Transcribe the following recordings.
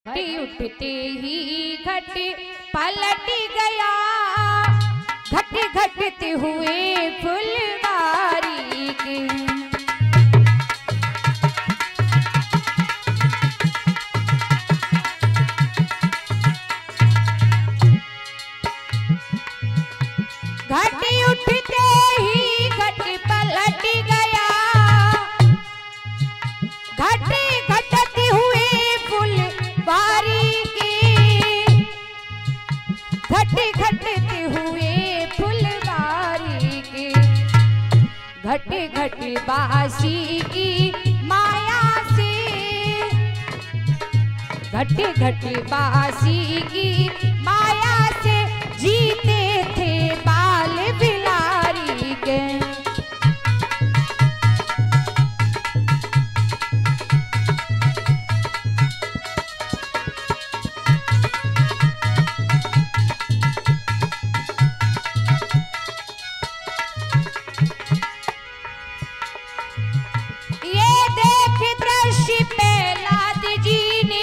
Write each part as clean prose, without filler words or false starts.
उठते ही घट पलट गया, घट घटते हुए फुलवारी के। घट उठते ही घट पलट गया, घट घटते हुए फुलवारी के, घट घटते हुए फुलवारी के। घट घट बासी की माया से, घट घट बासी की माया से जीते थे बाल बिलारी के। ये देख दृश्य प्रहलाद जी ने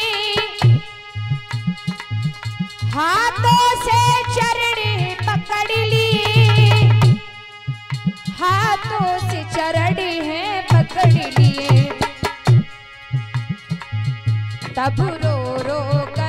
हाथों से चरण पकड़ लिए, हाथों से चरण हैं पकड़ लिए। तब रो रो कर